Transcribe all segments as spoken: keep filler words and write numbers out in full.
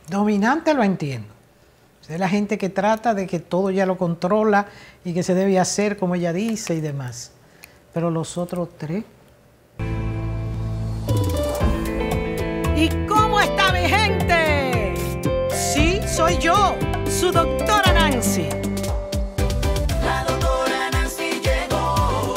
Dominante lo entiendo. Es la gente que trata de que todo ya lo controla y que se debe hacer como ella dice y demás. Pero los otros tres. ¿Y cómo está mi gente? Sí, soy yo, su doctora Nancy. La doctora Nancy llegó.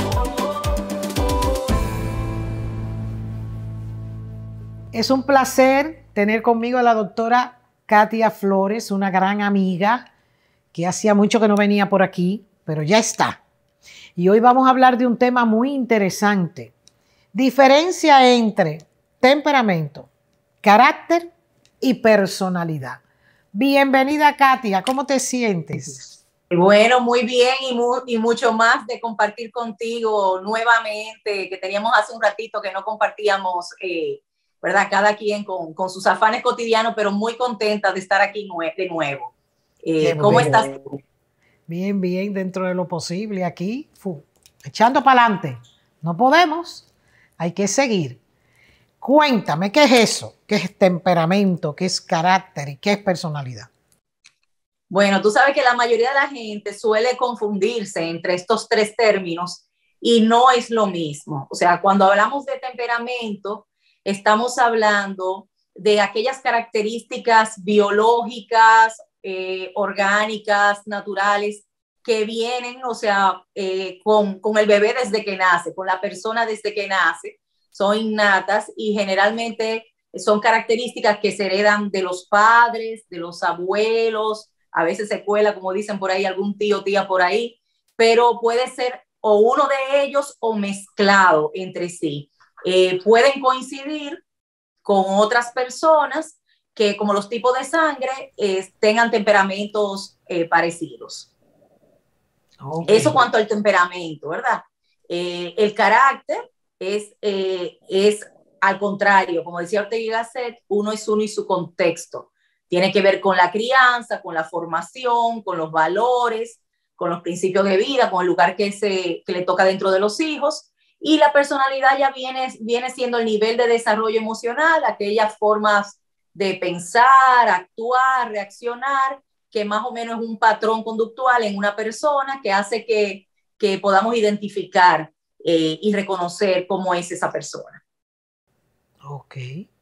Es un placer tener conmigo a la doctora Katia Flores, una gran amiga que hacía mucho que no venía por aquí, pero ya está. Y hoy vamos a hablar de un tema muy interesante. Diferencia entre temperamento, carácter y personalidad. Bienvenida, Katia. ¿Cómo te sientes? Bueno, muy bien y, mu y mucho más de compartir contigo nuevamente, que teníamos hace un ratito que no compartíamos, eh, ¿verdad? Cada quien con, con sus afanes cotidianos, pero muy contenta de estar aquí nue de nuevo. Eh, ¿Cómo bueno. estás? Bien, bien, dentro de lo posible aquí, fu, echando para adelante. No podemos, hay que seguir. Cuéntame, ¿qué es eso? ¿Qué es temperamento? ¿Qué es carácter? ¿Y qué es personalidad? Bueno, tú sabes que la mayoría de la gente suele confundirse entre estos tres términos y no es lo mismo. O sea, cuando hablamos de temperamento, estamos hablando de aquellas características biológicas, eh, orgánicas, naturales, que vienen, o sea, eh, con, con el bebé desde que nace, con la persona desde que nace, son innatas y generalmente son características que se heredan de los padres, de los abuelos, a veces se cuela, como dicen por ahí, algún tío o tía por ahí, pero puede ser o uno de ellos o mezclado entre sí. Eh, pueden coincidir con otras personas que, como los tipos de sangre, eh, tengan temperamentos eh, parecidos. Okay. Eso cuanto al temperamento, ¿verdad? Eh, el carácter es, eh, es al contrario, como decía Ortega y Gasset, uno es uno y su contexto. Tiene que ver con la crianza, con la formación, con los valores, con los principios de vida, con el lugar que, se, que le toca dentro de los hijos. Y la personalidad ya viene, viene siendo el nivel de desarrollo emocional, aquellas formas de pensar, actuar, reaccionar, que más o menos es un patrón conductual en una persona que hace que, que podamos identificar eh, y reconocer cómo es esa persona. Ok.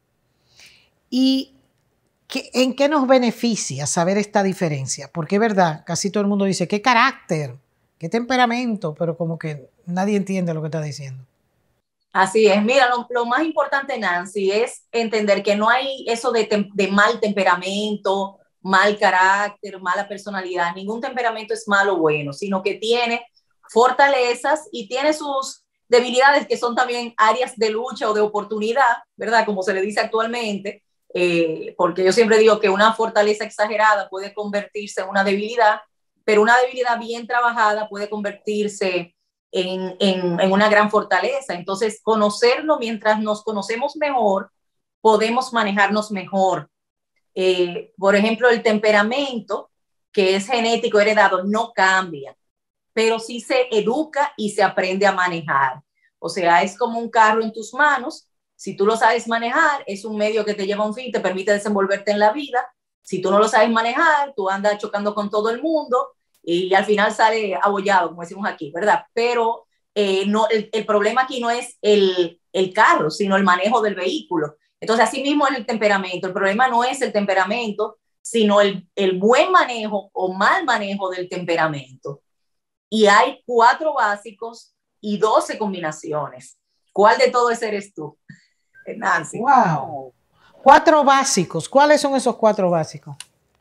Y ¿Qué, ¿en qué nos beneficia saber esta diferencia? Porque es verdad, casi todo el mundo dice, ¿qué carácter? ¿Qué temperamento? Pero como que nadie entiende lo que está diciendo. Así es. Mira, lo, lo más importante, Nancy, es entender que no hay eso de, tem de mal temperamento, mal carácter, mala personalidad. Ningún temperamento es malo o bueno, sino que tiene fortalezas y tiene sus debilidades, que son también áreas de lucha o de oportunidad, ¿verdad? Como se le dice actualmente. Eh, porque yo siempre digo que una fortaleza exagerada puede convertirse en una debilidad, pero una debilidad bien trabajada puede convertirse en, en, en una gran fortaleza. Entonces, conocerlo, mientras nos conocemos mejor, podemos manejarnos mejor. Eh, por ejemplo, el temperamento, que es genético, heredado, no cambia, pero sí se educa y se aprende a manejar. O sea, es como un carro en tus manos. Si tú lo sabes manejar, es un medio que te lleva a un fin, te permite desenvolverte en la vida. Si tú no lo sabes manejar, tú andas chocando con todo el mundo y al final sale abollado, como decimos aquí, ¿verdad? Pero eh, no, el, el problema aquí no es el, el carro, sino el manejo del vehículo. Entonces, así mismo es el temperamento. El problema no es el temperamento, sino el, el buen manejo o mal manejo del temperamento. Y hay cuatro básicos y doce combinaciones. ¿Cuál de todos eres tú, Nancy? Wow. Cuatro básicos. ¿Cuáles son esos cuatro básicos?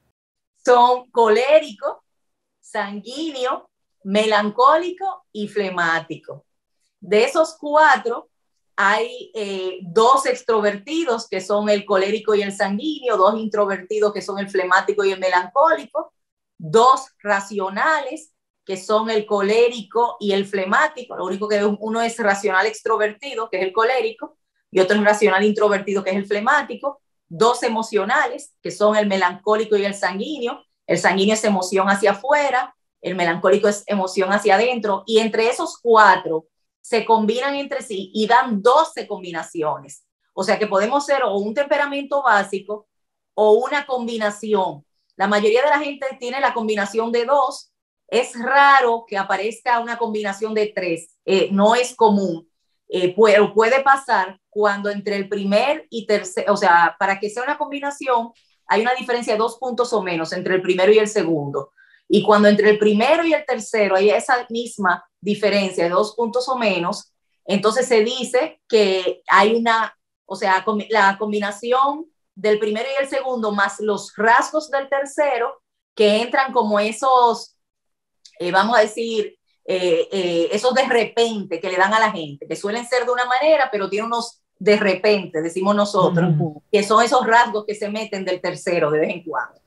Son colérico, sanguíneo, melancólico y flemático. De esos cuatro, hay eh, dos extrovertidos, que son el colérico y el sanguíneo, dos introvertidos, que son el flemático y el melancólico, dos racionales, que son el colérico y el flemático. Lo único que uno es racional extrovertido, que es el colérico, y otro es racional introvertido, que es el flemático. Dos emocionales, que son el melancólico y el sanguíneo. El sanguíneo es emoción hacia afuera, el melancólico es emoción hacia adentro, y entre esos cuatro se combinan entre sí y dan doce combinaciones. O sea que podemos ser o un temperamento básico o una combinación. La mayoría de la gente tiene la combinación de dos. Es raro que aparezca una combinación de tres. Eh, no es común. Eh, puede, puede pasar cuando entre el primer y tercer, o sea, para que sea una combinación, hay una diferencia de dos puntos o menos entre el primero y el segundo. Y cuando entre el primero y el tercero hay esa misma diferencia de dos puntos o menos, entonces se dice que hay una, o sea, la combinación del primero y el segundo más los rasgos del tercero que entran como esos, eh, vamos a decir, eh, eh, esos de repente que le dan a la gente, que suelen ser de una manera, pero tienen unos de repente, decimos nosotros, uh-huh. que son esos rasgos que se meten del tercero de vez en cuando.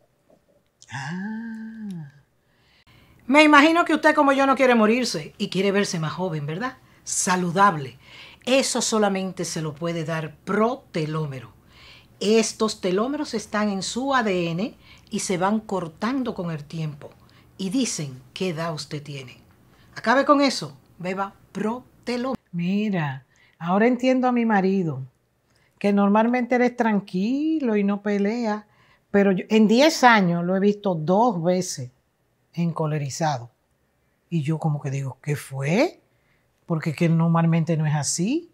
Ah. Me imagino que usted como yo no quiere morirse y quiere verse más joven, ¿verdad? Saludable. Eso solamente se lo puede dar protelómero. Estos telómeros están en su A D N y se van cortando con el tiempo. Y dicen qué edad usted tiene. Acabe con eso. Beba protelómero. Mira, ahora entiendo a mi marido, que normalmente eres tranquilo y no pelea, pero yo, en diez años lo he visto dos veces encolerizado. Y yo como que digo, ¿qué fue? Porque que normalmente no es así.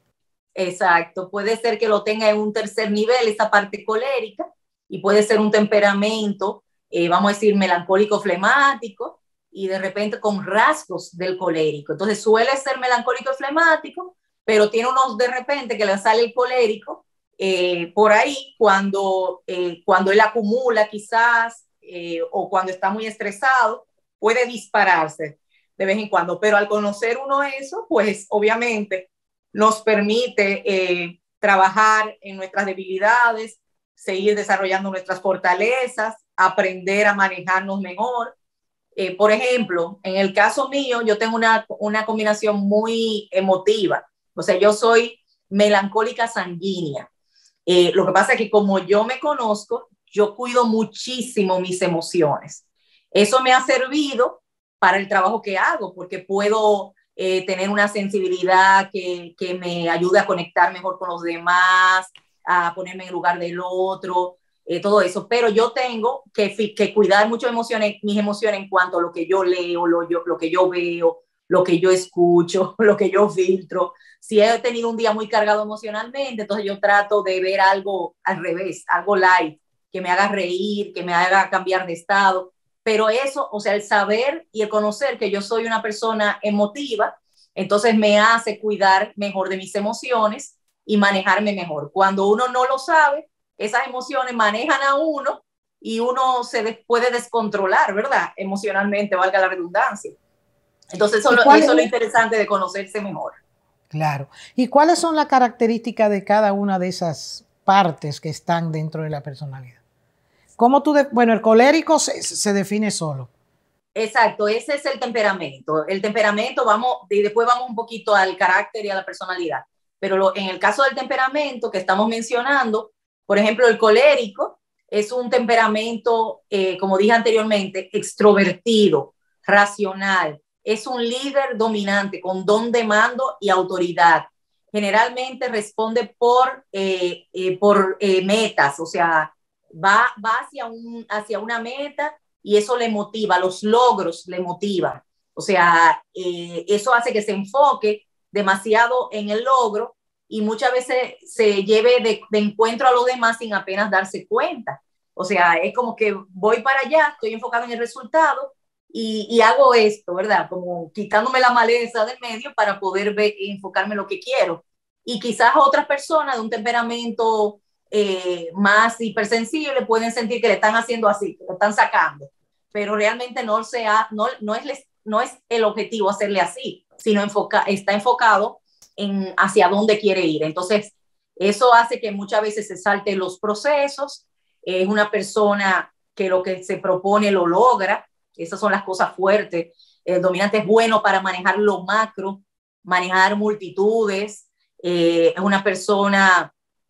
Exacto, puede ser que lo tenga en un tercer nivel, esa parte colérica, y puede ser un temperamento, eh, vamos a decir, melancólico flemático, y de repente con rasgos del colérico. Entonces suele ser melancólico y flemático, pero tiene unos de repente que le sale el colérico eh, por ahí cuando, eh, cuando él acumula quizás, eh, o cuando está muy estresado, puede dispararse de vez en cuando, pero al conocer uno eso, pues obviamente nos permite eh, trabajar en nuestras debilidades, seguir desarrollando nuestras fortalezas, aprender a manejarnos mejor. Eh, por ejemplo, en el caso mío, yo tengo una, una combinación muy emotiva. O sea, yo soy melancólica sanguínea. Eh, lo que pasa es que como yo me conozco, yo cuido muchísimo mis emociones. Eso me ha servido para el trabajo que hago, porque puedo eh, tener una sensibilidad que, que me ayude a conectar mejor con los demás, a ponerme en el lugar del otro, eh, todo eso. Pero yo tengo que, que cuidar mucho emociones, mis emociones en cuanto a lo que yo leo, lo, yo, lo que yo veo, lo que yo escucho, lo que yo filtro. Si he tenido un día muy cargado emocionalmente, entonces yo trato de ver algo al revés, algo light, que me haga reír, que me haga cambiar de estado. Pero eso, o sea, el saber y el conocer que yo soy una persona emotiva, entonces me hace cuidar mejor de mis emociones y manejarme mejor. Cuando uno no lo sabe, esas emociones manejan a uno y uno se de, puede descontrolar, ¿verdad? Emocionalmente, valga la redundancia. Entonces eso, eso es lo interesante de conocerse mejor. Claro. ¿Y cuáles son las características de cada una de esas partes que están dentro de la personalidad? ¿Cómo tú, de, bueno, el colérico se, se define solo? Exacto, ese es el temperamento. El temperamento, vamos, y después vamos un poquito al carácter y a la personalidad. Pero lo, en el caso del temperamento que estamos mencionando, por ejemplo, el colérico es un temperamento, eh, como dije anteriormente, extrovertido, racional. Es un líder dominante con don de mando y autoridad. Generalmente responde por, eh, eh, por eh, metas, o sea, va, va hacia, un, hacia una meta y eso le motiva, los logros le motivan. O sea, eh, eso hace que se enfoque demasiado en el logro y muchas veces se lleve de, de encuentro a los demás sin apenas darse cuenta. O sea, es como que voy para allá, estoy enfocado en el resultado y, y hago esto, ¿verdad? Como quitándome la maleza del medio para poder ver, enfocarme en lo que quiero. Y quizás otras personas de un temperamento eh, más hipersensible pueden sentir que le están haciendo así, que lo están sacando, pero realmente no, sea, no, no, es, no es el objetivo hacerle así, sino enfoca, está enfocado en hacia dónde quiere ir. Entonces, eso hace que muchas veces se salten los procesos. Es una persona que lo que se propone lo logra. Esas son las cosas fuertes. El dominante es bueno para manejar lo macro, manejar multitudes. Eh, es una persona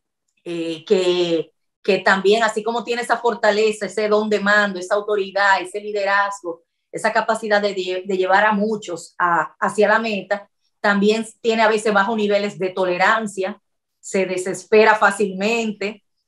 eh, que, que también, así como tiene esa fortaleza, ese don de mando, esa autoridad, ese liderazgo, esa capacidad de, de llevar a muchos a, hacia la meta, también tiene a veces bajos niveles de tolerancia, se desespera fácilmente,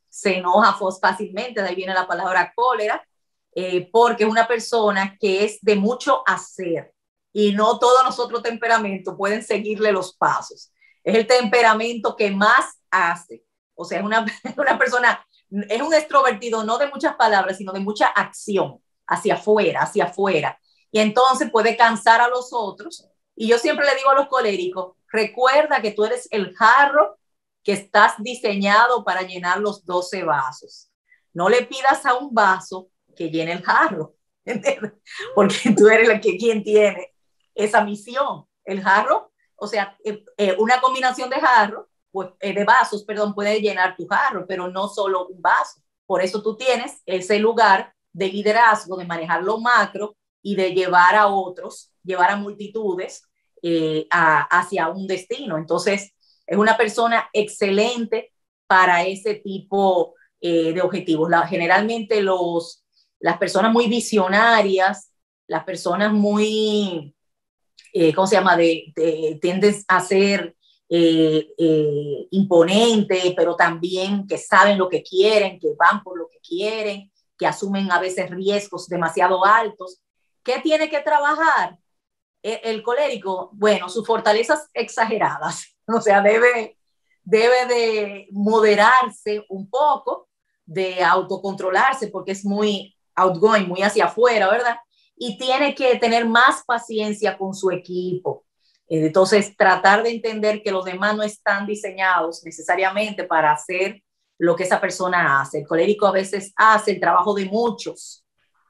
se enoja fácilmente, de ahí viene la palabra cólera, eh, porque es una persona que es de mucho hacer y no todos los otros temperamentos pueden seguirle los pasos. Es el temperamento que más hace. O sea, es una, una persona, es un extrovertido no de muchas palabras, sino de mucha acción hacia afuera, hacia afuera. Y entonces puede cansar a los otros. Y yo siempre le digo a los coléricos, recuerda que tú eres el jarro que estás diseñado para llenar los doce vasos. No le pidas a un vaso que llene el jarro, ¿entiendes? Porque tú eres el que quien tiene esa misión. El jarro, o sea, eh, eh, una combinación de jarro, pues, eh, de vasos, perdón, puede llenar tu jarro, pero no solo un vaso. Por eso tú tienes ese lugar de liderazgo, de manejar lo macro y de llevar a otros, llevar a multitudes eh, a, hacia un destino. Entonces, es una persona excelente para ese tipo eh, de objetivos. La, generalmente los, las personas muy visionarias, las personas muy, eh, ¿cómo se llama? De, de, tienden a ser eh, eh, imponentes, pero también que saben lo que quieren, que van por lo que quieren, que asumen a veces riesgos demasiado altos. ¿Qué tiene que trabajar el, el colérico? Bueno, sus fortalezas exageradas. O sea, debe, debe de moderarse un poco, de autocontrolarse, porque es muy outgoing, muy hacia afuera, ¿verdad? Y tiene que tener más paciencia con su equipo. Entonces, tratar de entender que los demás no están diseñados necesariamente para hacer lo que esa persona hace. El colérico a veces hace el trabajo de muchos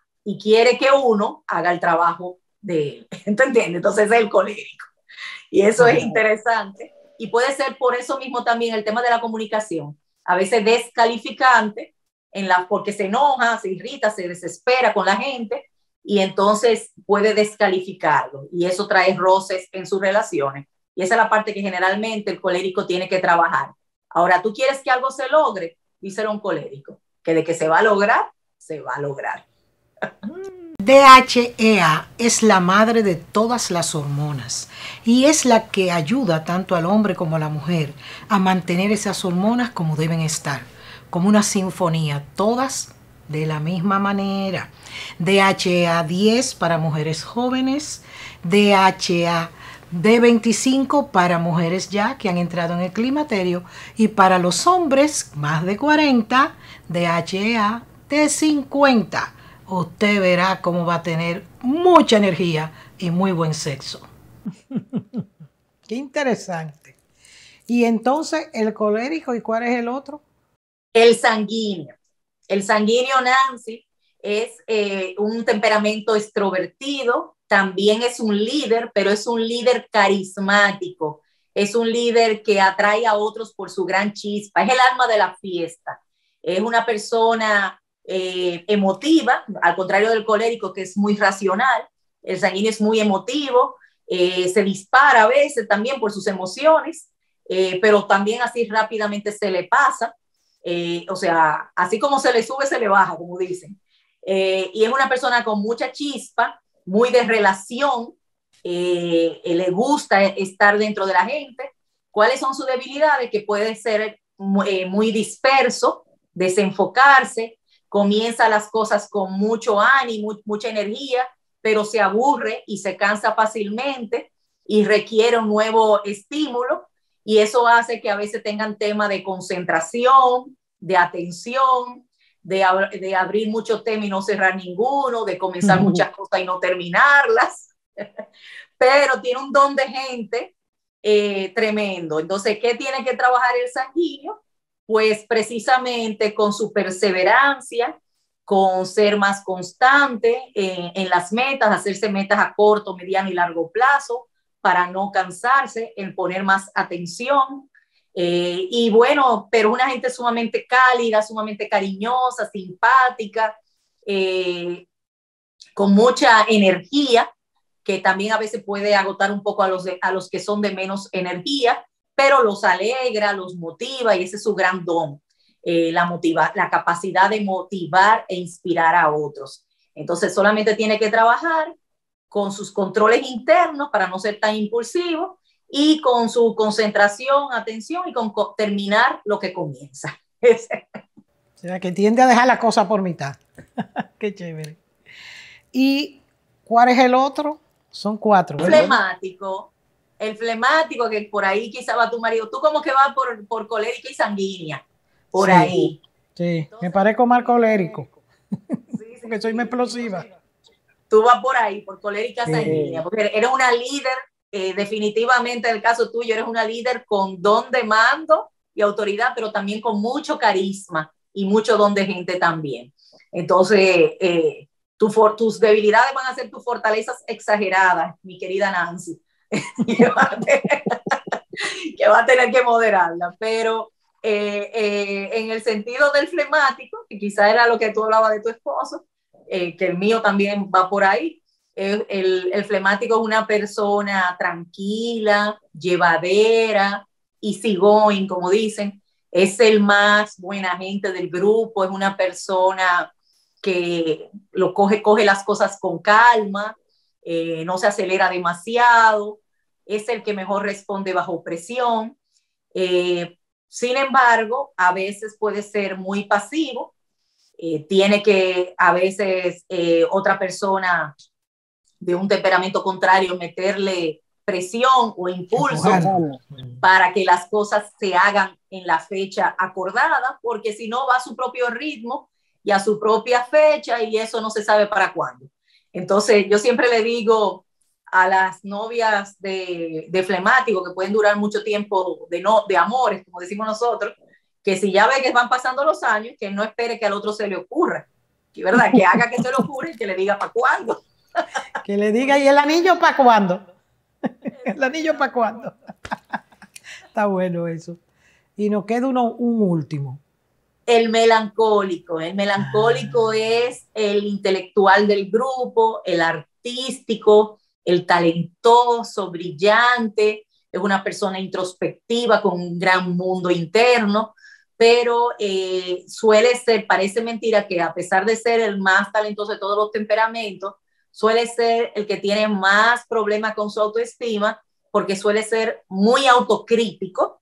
y quiere que uno haga el trabajo de él. ¿Entiendes? Entonces es el colérico. Y eso es interesante. Y puede ser por eso mismo también el tema de la comunicación. A veces descalificante, en la, porque se enoja, se irrita, se desespera con la gente y entonces puede descalificarlo. Y eso trae roces en sus relaciones. Y esa es la parte que generalmente el colérico tiene que trabajar. Ahora, tú quieres que algo se logre, díselo a un colérico, que de que se va a lograr, se va a lograr. D H E A es la madre de todas las hormonas y es la que ayuda tanto al hombre como a la mujer a mantener esas hormonas como deben estar, como una sinfonía, todas de la misma manera. D H E A diez para mujeres jóvenes, D H E A D veinticinco para mujeres ya que han entrado en el climaterio y para los hombres más de cuarenta, D H E A D cincuenta. Usted verá cómo va a tener mucha energía y muy buen sexo. Qué interesante. Y entonces, el colérico, ¿y cuál es el otro? El sanguíneo. El sanguíneo, Nancy, es eh, un temperamento extrovertido, también es un líder, pero es un líder carismático, es un líder que atrae a otros por su gran chispa, es el alma de la fiesta, es una persona eh, emotiva, al contrario del colérico que es muy racional. El sanguíneo es muy emotivo, eh, se dispara a veces también por sus emociones, eh, pero también así rápidamente se le pasa. Eh, o sea, así como se le sube, se le baja, como dicen. Eh, y es una persona con mucha chispa, muy de relación, eh, eh, le gusta estar dentro de la gente. ¿Cuáles son sus debilidades? Que puede ser muy, eh, muy disperso, desenfocarse, comienza las cosas con mucho ánimo, mucha energía, pero se aburre y se cansa fácilmente y requiere un nuevo estímulo. Y eso hace que a veces tengan tema de concentración, de atención, de, ab de abrir muchos temas y no cerrar ninguno, de comenzar uh-huh. muchas cosas y no terminarlas. Pero tiene un don de gente eh, tremendo. Entonces, ¿qué tiene que trabajar el sanguíneo? Pues precisamente con su perseverancia, con ser más constante en, en las metas, hacerse metas a corto, mediano y largo plazo, para no cansarse, en poner más atención. Eh, y bueno, pero una gente sumamente cálida, sumamente cariñosa, simpática, eh, con mucha energía, que también a veces puede agotar un poco a los, de, a los que son de menos energía, pero los alegra, los motiva y ese es su gran don, eh, la, motiva, la capacidad de motivar e inspirar a otros. Entonces solamente tiene que trabajar con sus controles internos para no ser tan impulsivo y con su concentración, atención y con terminar lo que comienza. O sea, que tiende a dejar la cosa por mitad. Qué chévere. ¿Y cuál es el otro? Son cuatro, ¿verdad? Flemático. El flemático, que por ahí quizá va tu marido. Tú como que vas por, por colérica y sanguínea. Por Sí. ahí. Sí, Entonces, me parezco más colérico, sí, sí, porque soy sí. más explosiva. Tú vas por ahí, por colérica Sí. sanguínea, porque eres una líder, eh, definitivamente en el caso tuyo, eres una líder con don de mando y autoridad, pero también con mucho carisma y mucho don de gente también. Entonces, eh, tu for, tus debilidades van a ser tus fortalezas exageradas, mi querida Nancy, que, va a tener, que va a tener que moderarla, pero eh, eh, en el sentido del flemático, que quizá era lo que tú hablabas de tu esposo, eh, que el mío también va por ahí. El, el, el flemático es una persona tranquila, llevadera, easygoing, como dicen. Es el más buena gente del grupo, es una persona que lo coge, coge las cosas con calma, eh, no se acelera demasiado, es el que mejor responde bajo presión. Eh, sin embargo, a veces puede ser muy pasivo, eh, tiene que a veces eh, otra persona de un temperamento contrario meterle presión o impulso Empujarlo. para que las cosas se hagan en la fecha acordada, porque si no va a su propio ritmo y a su propia fecha y eso no se sabe para cuándo. Entonces yo siempre le digo a las novias de, de flemático que pueden durar mucho tiempo de, no, de amores, como decimos nosotros, que si ya ve que van pasando los años, que no espere que al otro se le ocurra, que, ¿verdad? Que haga que se le ocurra y que le diga para cuándo. Que le diga, ¿y el anillo para cuándo? ¿El anillo para cuándo? Está bueno eso. Y nos queda uno, un último. El melancólico. El melancólico ah. es el intelectual del grupo, el artístico, el talentoso, brillante, es una persona introspectiva con un gran mundo interno, pero eh, suele ser, parece mentira que a pesar de ser el más talentoso de todos los temperamentos, suele ser el que tiene más problemas con su autoestima, porque suele ser muy autocrítico,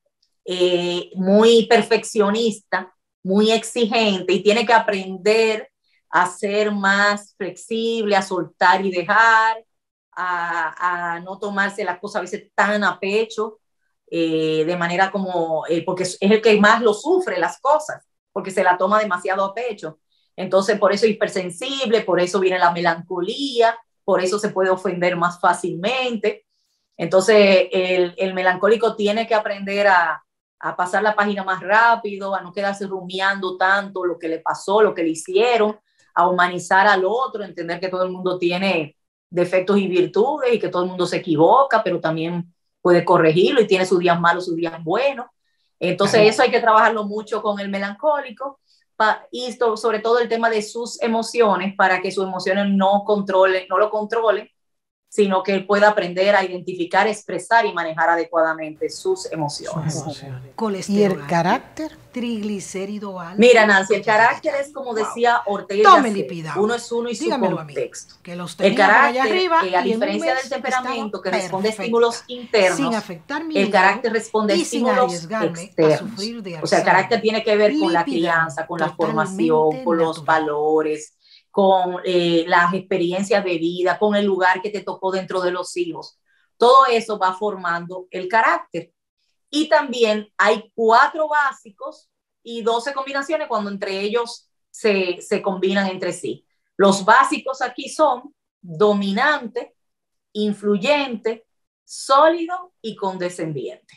eh, muy perfeccionista, muy exigente, y tiene que aprender a ser más flexible, a soltar y dejar, a, a no tomarse las cosas a veces tan a pecho, eh, de manera como, eh, porque es el que más lo sufre las cosas, porque se la toma demasiado a pecho. Entonces, por eso es hipersensible, por eso viene la melancolía, por eso se puede ofender más fácilmente. Entonces, el, el melancólico tiene que aprender a, a pasar la página más rápido, a no quedarse rumiando tanto lo que le pasó, lo que le hicieron, a humanizar al otro, entender que todo el mundo tiene defectos y virtudes y que todo el mundo se equivoca, pero también puede corregirlo y tiene sus días malos, sus días buenos. Entonces, eso hay que trabajarlo mucho con el melancólico. Y sobre todo el tema de sus emociones, para que sus emociones no controlen, no lo controlen, sino que él pueda aprender a identificar, expresar y manejar adecuadamente sus emociones. ¿Y el carácter? Triglicérido alto. Mira, Nancy, el carácter es como decía Ortega, uno es uno y su contexto. Que los el carácter, arriba, eh, a diferencia del temperamento que responde a estímulos internos, sin afectar mi el carácter responde a estímulos externos. O sea, el carácter tiene que ver con la crianza, con la formación, con los natural. valores, con eh, las experiencias de vida, con el lugar que te tocó dentro de los hijos. Todo eso va formando el carácter. Y también hay cuatro básicos y doce combinaciones cuando entre ellos se, se combinan entre sí. Los básicos aquí son dominante, influyente, sólido y condescendiente.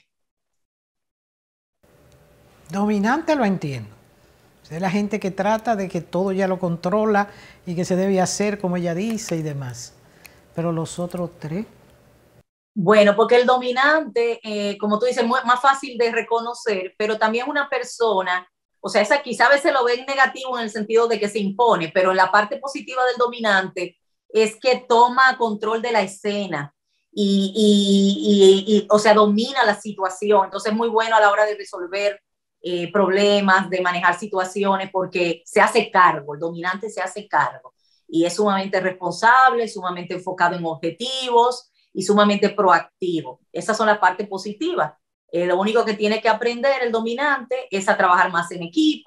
Dominante lo entiendo. Es la gente que trata de que todo ya lo controla y que se debe hacer como ella dice y demás. Pero los otros tres... Bueno, porque el dominante, eh, como tú dices, es más fácil de reconocer, pero también una persona, o sea, esa quizá a veces lo ven negativo en el sentido de que se impone, pero la parte positiva del dominante es que toma control de la escena y, y, y, y o sea, domina la situación. Entonces es muy bueno a la hora de resolver eh, problemas, de manejar situaciones, porque se hace cargo, el dominante se hace cargo y es sumamente responsable, sumamente enfocado en objetivos y sumamente proactivo. Esas son las partes positivas. Eh, lo único que tiene que aprender el dominante es a trabajar más en equipo,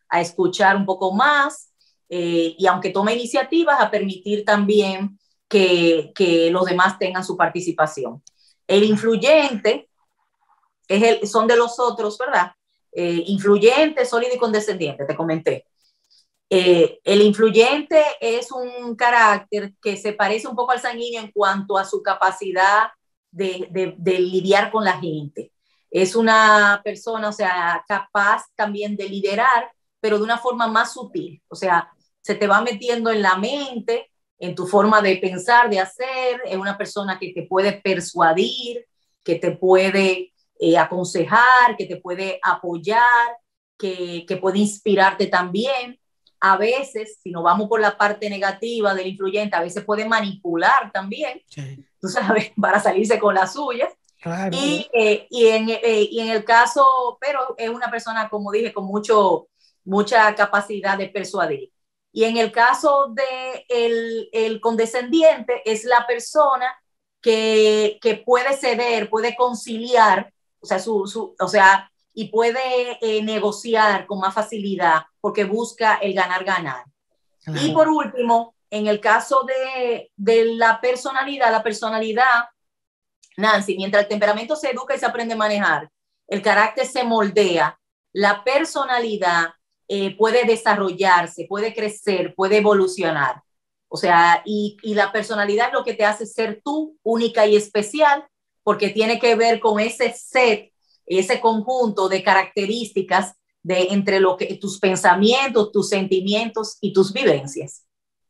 a escuchar un poco más eh, y aunque tome iniciativas, a permitir también que, que los demás tengan su participación. El influyente es el, son de los otros, ¿verdad? Eh, influyente, sólido y condescendiente, te comenté. Eh, el influyente es un carácter que se parece un poco al sanguíneo en cuanto a su capacidad de, de, de lidiar con la gente. Es una persona, o sea, capaz también de liderar, pero de una forma más sutil. O sea, se te va metiendo en la mente, en tu forma de pensar, de hacer. Es una persona que te puede persuadir, que te puede eh, aconsejar, que te puede apoyar, que, que puede inspirarte también. A veces, si nos vamos por la parte negativa del influyente, a veces puede manipular también, Sí, tú sabes, para salirse con las suyas. claro. Y, eh, y, en, eh, y en el caso, pero es una persona, como dije, con mucho, mucha capacidad de persuadir. Y en el caso de el, el condescendiente, es la persona que, que puede ceder, puede conciliar, o sea, su, su, o sea y puede eh, negociar con más facilidad porque busca el ganar-ganar. Claro. Y por último, en el caso de, de la personalidad, la personalidad, Nancy, mientras el temperamento se educa y se aprende a manejar, el carácter se moldea, la personalidad eh, puede desarrollarse, puede crecer, puede evolucionar. O sea, y, y la personalidad es lo que te hace ser tú, única y especial, porque tiene que ver con ese set, ese conjunto de características de entre lo que tus pensamientos, tus sentimientos y tus vivencias.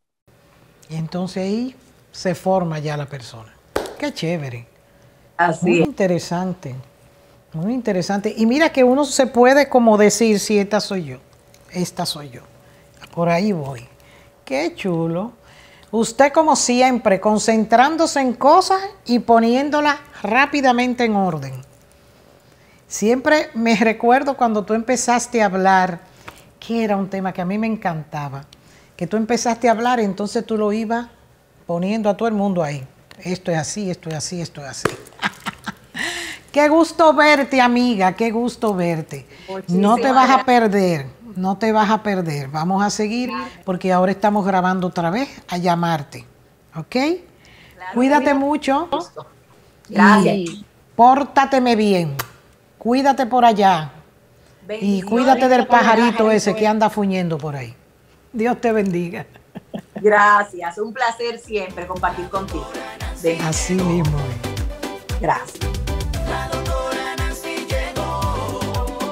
Y entonces ahí se forma ya la persona. Qué chévere. Así muy es. interesante, muy interesante. Y mira que uno se puede como decir, si esta soy yo, esta soy yo. Por ahí voy. Qué chulo. Usted como siempre, concentrándose en cosas y poniéndolas rápidamente en orden. Siempre me recuerdo cuando tú empezaste a hablar, que era un tema que a mí me encantaba, que tú empezaste a hablar, entonces tú lo ibas poniendo a todo el mundo ahí. Esto es así, esto es así, esto es así. Qué gusto verte, amiga, qué gusto verte. Muchísimas No te vas a gracias. perder, no te vas a perder. Vamos a seguir porque ahora estamos grabando otra vez a llamarte. ¿Ok? Claro, Cuídate muy mucho. gusto. Gracias. Y pórtateme bien. Cuídate por allá. Y Bendiciones. cuídate del pajarito ese que anda fuñendo por ahí. Dios te bendiga. Gracias. Un placer siempre compartir contigo. Bendiciones. Así mismo es. Gracias. La doctora Nancy llegó.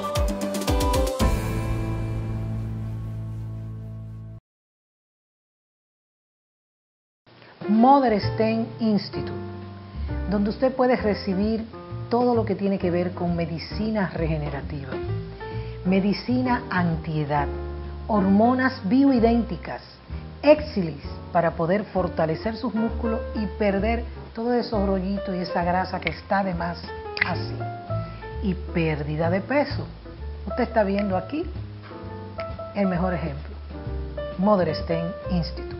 Mother Stein Institute, donde usted puede recibir todo lo que tiene que ver con medicina regenerativa, medicina antiedad, hormonas bioidénticas, Exilis para poder fortalecer sus músculos y perder todos esos rollitos y esa grasa que está de más así. Y pérdida de peso. Usted está viendo aquí el mejor ejemplo. Mother Stein Institute.